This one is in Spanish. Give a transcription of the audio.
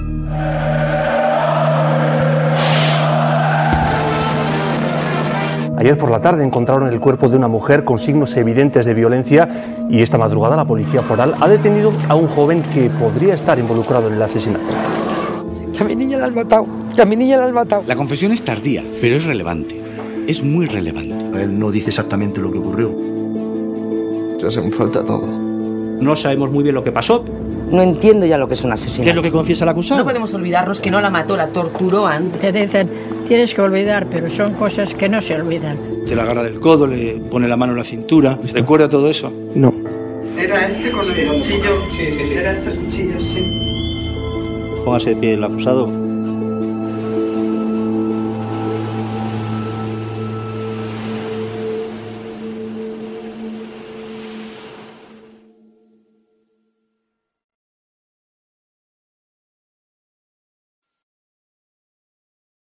Ayer por la tarde encontraron el cuerpo de una mujer con signos evidentes de violencia y esta madrugada la policía foral ha detenido a un joven que podría estar involucrado en el asesinato. Que a mi niña la han matado, que a mi niña la han matado. La confesión es tardía, pero es relevante. Es muy relevante. Él no dice exactamente lo que ocurrió. Ya se me falta todo. No sabemos muy bien lo que pasó. No entiendo ya lo que es un asesinato. ¿Qué es lo que confiesa el acusado? No podemos olvidarnos que no la mató, la torturó antes. Te dicen, tienes que olvidar, pero son cosas que no se olvidan. Te la agarra del codo, le pone la mano en la cintura. ¿Se recuerda todo eso? No. Era este con el cuchillo. Sí. Era este el cuchillo, sí. Póngase de pie el acusado.